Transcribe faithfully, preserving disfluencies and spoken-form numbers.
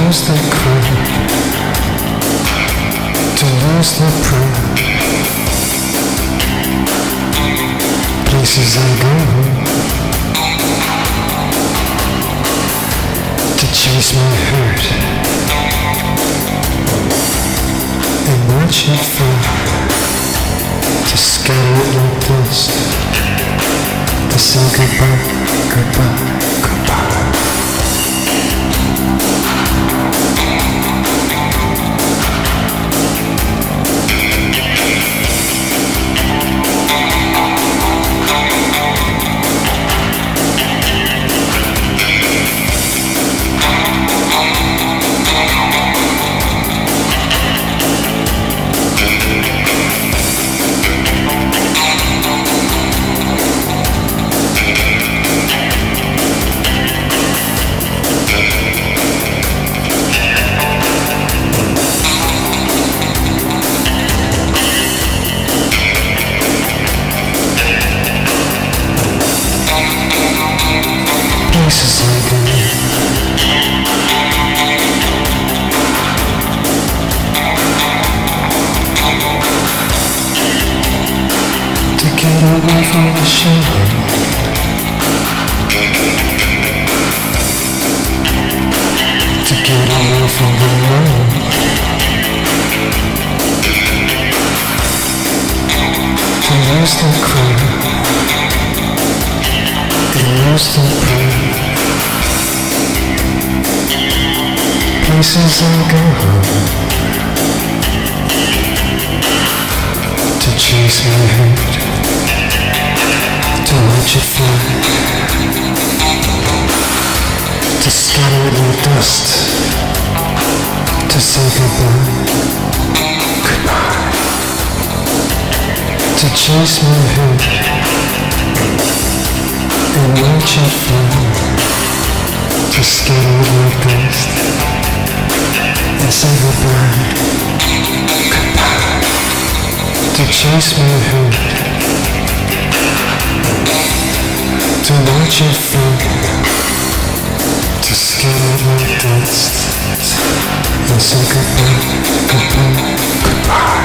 lose the crowd, to lose the pride. Places I go to chase my hurt and watch it fall, to scatter it like dust, to say goodbye, goodbye, goodbye. Places I go to get away from the show, to get away from the road, to lose the crowd and lose the pride. Places I go to chase my hurt, to watch it fly, to scatter it like dust, to say goodbye, goodbye, to chase my hurt and watch it fly, to scatter it like dust and say goodbye, goodbye, to chase my hurt, to watch it fly, to scatter it like dust and say goodbye, goodbye, goodbye.